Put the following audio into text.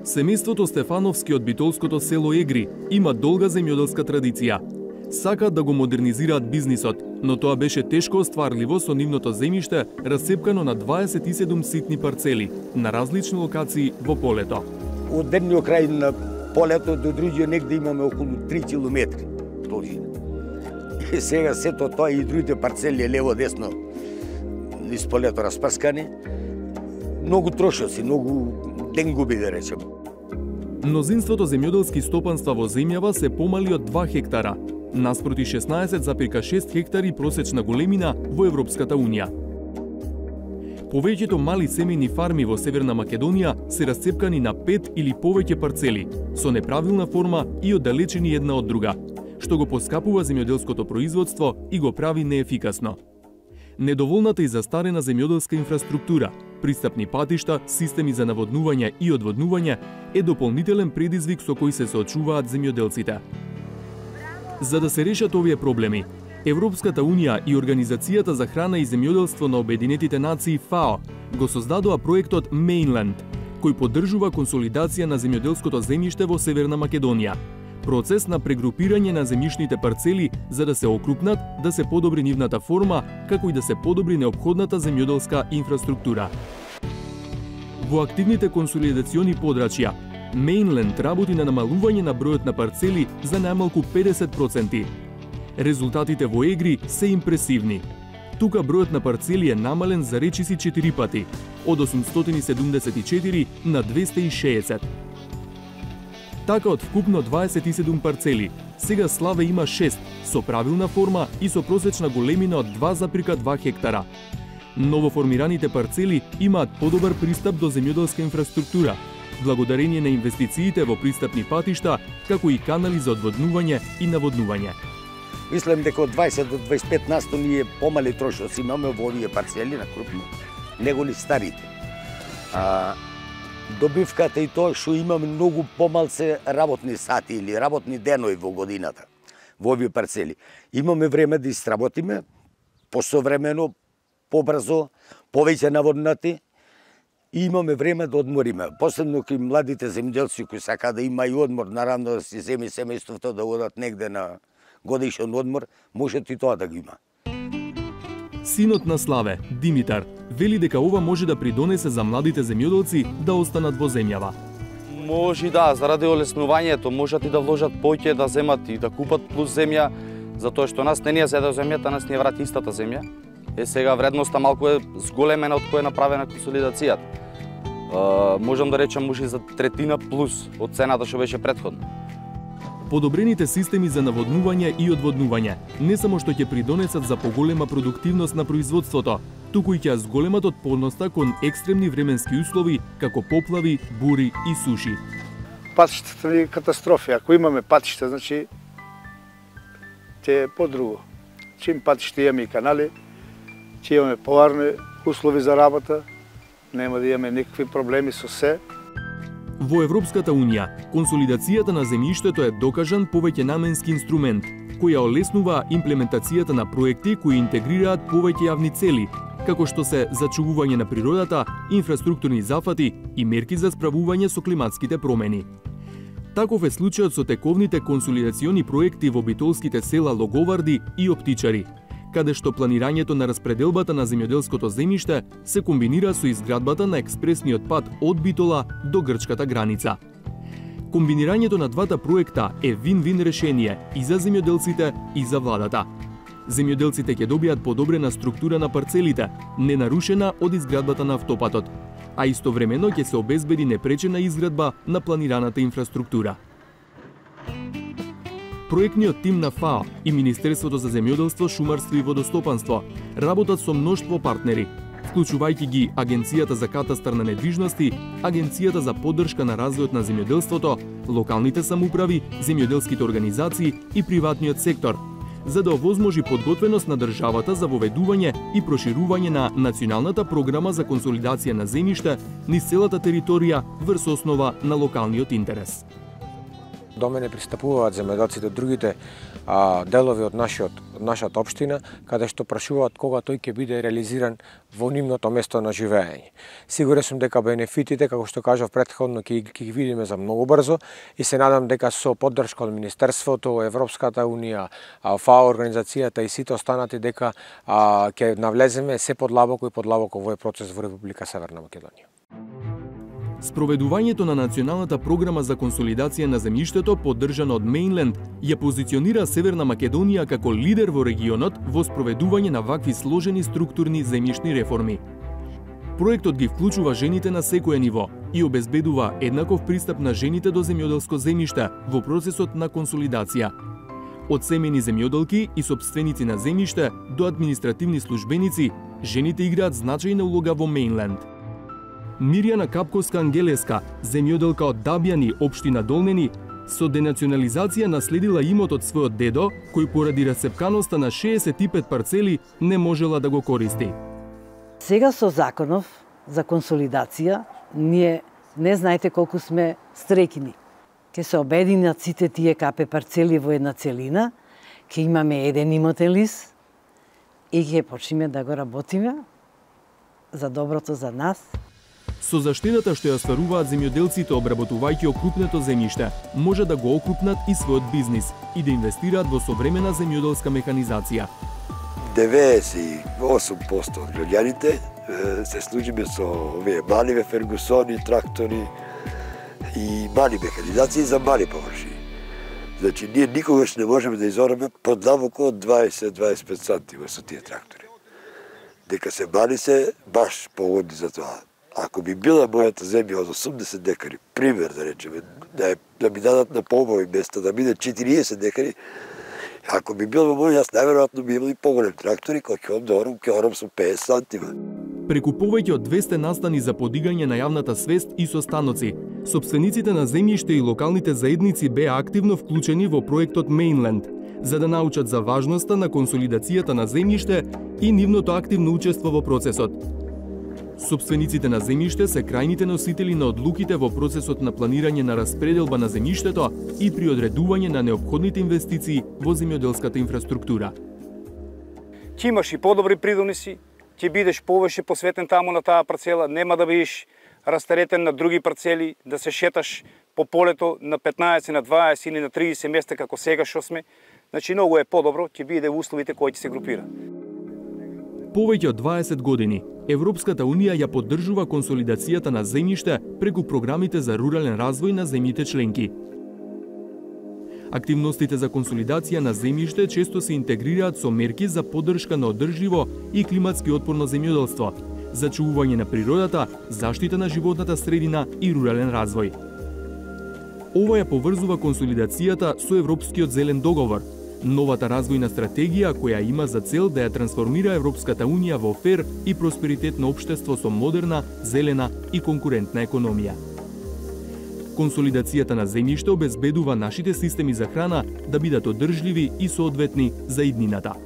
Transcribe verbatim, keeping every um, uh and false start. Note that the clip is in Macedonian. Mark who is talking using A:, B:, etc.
A: Семејството Стефановски од битолското село Егри има долга земјоделска традиција. Сакаат да го модернизираат бизнисот, но тоа беше тешко остварливо со нивното земјиште расцепкано на дваесет и седум ситни парцели на различни локации во полето.
B: Од едниот крај на полето до другиот негде имаме околу три километри должина. И сега сето тоа и другите парцели лево десно низ полето распрскани. Многу трошоци, многу ден губи, да речем.
A: Мнозинството земјоделски стопанства во земјава се помали од два хектара, наспроти шеснаесет запирка шест хектари просечна големина во Европската унија. Повеќето мали семејни фарми во Северна Македонија се расцепкани на пет или повеќе парцели, со неправилна форма и оддалечени една од друга, што го поскапува земјоделското производство и го прави неефикасно. Недоволната и застарена земјоделска инфраструктура, пристапни патишта, системи за наводнување и одводнување е дополнителен предизвик со кој се соочуваат земјоделците. За да се решат овие проблеми, Европската унија и Организацијата за храна и земјоделство на Обединетите нации ФАО го создадоа проектот Mainland, кој поддржува консолидација на земјоделското земјиште во Северна Македонија. Процес на прегрупирање на земјишните парцели за да се окрупнат, да се подобри нивната форма, како и да се подобри неопходната земјоделска инфраструктура. Во активните консолидациони подрачја, Mainland работи на намалување на бројот на парцели за најмалку педесет проценти. Резултатите во Егри се импресивни. Тука бројот на парцели е намален за речиси четири пати, од осумстотини седумдесет и четири на двесте и шеесет. Така од вкупно дваесет и седум парцели, сега Славе има шест, со правилна форма и со просечна големина од два запирка два хектара. Новоформираните парцели имаат подобар пристап до земјоделска инфраструктура, благодарение на инвестициите во пристапни патишта, како и канали за одводнување и наводнување.
B: Мислам дека од дваесет до дваесет и пет насто ние помали трошоци имаме во овие парцели на крупно, него ли старите. А, добивката и тоа што имаме многу помалце работни сати или работни денови во годината во овие парцели. Имаме време да истработиме посовремено, побрзо, повеќе наводнати и имаме време да одмориме. Посебно кај младите земјоделци кои сака да има и одмор, наравно да си земи семејството да одат негде на годишен одмор, можат и тоа да ги има.
A: Синот на Славе, Димитар, вели дека ова може да придонесе за младите земјоделци да останат во земјава.
C: Може да, заради олеснувањето, можат и да вложат поќе, да земат и да купат плюс земја, затоа што нас не ни ја зеде земјата, нас ни ја врати истата земја. Е, сега вредноста малку е зголемена од која е направена консолидацијата. Uh, можам да речам може за третина плюс од цената што беше претходно.
A: Подобрените системи за наводнување и одводнување не само што ќе придонесат за поголема продуктивност на производството, туку и ќе зголемат отпорноста кон екстремни временски услови како поплави, бури и суши.
D: Патиштата ни катастрофи. Ако имаме патишта, значи ќе е подруго. Чим патишта имаме и канали, ќе имаме поварни услови за работа, нема да имаме никакви проблеми со се.
A: Во Европската унија, консолидацијата на земјиштето е докажан повеќе наменски инструмент, која олеснува имплементацијата на проекти кои интегрираат повеќе јавни цели, како што се зачувување на природата, инфраструктурни зафати и мерки за справување со климатските промени. Таков е случајот со тековните консолидациони проекти во битолските села Логоварди и Оптичари, каде што планирањето на распределбата на земјоделското земјиште се комбинира со изградбата на експресниот пат од Битола до грчката граница. Комбинирањето на двата проекта е вин-вин решение и за земјоделците и за владата. Земјоделците ќе добијат подобрена структура на парцелите, ненарушена од изградбата на автопатот, а истовремено ќе се обезбеди непречена изградба на планираната инфраструктура. Проектниот тим на ФАО и Министерството за земјоделство, шумарство и водостопанство работат со мноштво партнери, вклучувајќи ги Агенцијата за катастар на недвижности, Агенцијата за поддршка на развојот на земјоделството, локалните самоуправи, земјоделските организации и приватниот сектор, за да овозможи подготвеност на државата за воведување и проширување на националната програма за консолидација на земјиште низ целата територија врз основа на локалниот интерес.
E: До мене пристапуваат земјоделците од другите а, делови од нашиот од нашата општина, каде што прашуваат кога тој ќе биде реализиран во нивното место на живење. Сигурен сум дека бенефитите, како што кажав претходно, ќе ги видиме за многу брзо и се надам дека со поддршка од Министерството, Европската унија, ФАО организацијата и сите останати дека а, ќе навлеземе се подлабоко и подлабоко во овој процес во Република Северна Македонија.
A: Спроведувањето на Националната програма за консолидација на земјиштето, поддржана од Мејнленд, ја позиционира Северна Македонија како лидер во регионот во спроведување на вакви сложени структурни земјишни реформи. Проектот ги вклучува жените на секое ниво и обезбедува еднаков пристап на жените до земјоделско земјиште во процесот на консолидација. Од семени земјоделки и сопственици на земјиште до административни службеници, жените играат значајна улога во Мејнленд. Мирјана Капковска-Ангелеска, земјоделка од Дабјани, општина Долнени, со денационализација наследила имот од својот дедо, кој поради расцепканоста на шеесет и пет парцели не можела да го користи.
F: Сега со законов за консолидација, ние не знаете колку сме стрекни. Ке се обединат сите тие капе парцели во една целина, ке имаме еден имотен лист и ќе почнеме да го работиме за доброто за нас.
A: Со заштедата што ја стваруваат земјоделците обработувајќи окрупнето земјиште, може да го окрупнат и својот бизнис и да инвестираат во современа земјоделска механизација.
G: деветдесет и осум проценти од граѓаните се служиме со овие мали Фергусони, трактори и мали механизации за мали површини. Значи, ние никогаш не можеме да изораме подлабоко од дваесет до дваесет и пет сантима со тие трактори. Дека се мали се баш погодни за тоа. Ако би била мојата земја од осумдесет декари, пример да речеме, да, е, да ми дадат на побови места, да биде четириесет декари, ако би бил во мој, јас најверојатно би имал и поголем трактори, кој ќе одам да орам, ќе орам со петдесет сантима.
A: Преку повеќе од двесте настани за подигање на јавната свест и состаноци, сопствениците на земјиште и локалните заедници беа активно вклучени во проектот Мејнленд, за да научат за важноста на консолидацијата на земјиште и нивното активно учество во процесот. Сопствениците на земјиште се крајните носители на одлуките во процесот на планирање на распределба на земјиштето и при одредување на неопходните инвестиции во земјоделската инфраструктура.
H: Ќе имаш и подобри придоноси, ќе бидеш повеќе посветен таму на таа парцела, нема да бидеш растаретен на други парцели, да се шеташ по полето на петнаесет, на дваесет или на триесет места како сега што сме. Значи многу е подобро, ќе биде условите кои ќе се групира.
A: Повеќе од дваесет години, Европската унија ја поддржува консолидацијата на земјиште преку програмите за рурален развој на земјите членки. Активностите за консолидација на земјиште често се интегрираат со мерки за поддршка на одржливо и климатски отпорно земјоделство, зачувување на природата, заштита на животната средина и рурален развој. Ова ја поврзува консолидацијата со Европскиот зелен договор, новата развојна стратегија која има за цел да ја трансформира Европската унија во фер и просперитетно општество со модерна, зелена и конкурентна економија. Консолидацијата на земјиште обезбедува нашите системи за храна да бидат одржливи и соодветни за иднината.